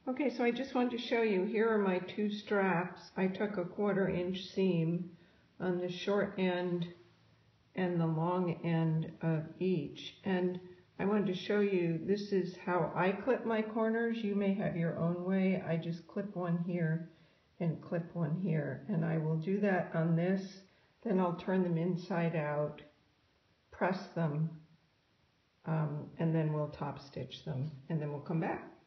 Okay, so I just wanted to show you, here are my two straps. I took a 1/4 inch seam on the short end and the long end of each. And I wanted to show you, this is how I clip my corners. You may have your own way. I just clip one here and clip one here. And I will do that on this. Then I'll turn them inside out, press them, and then we'll top stitch them. And then we'll come back.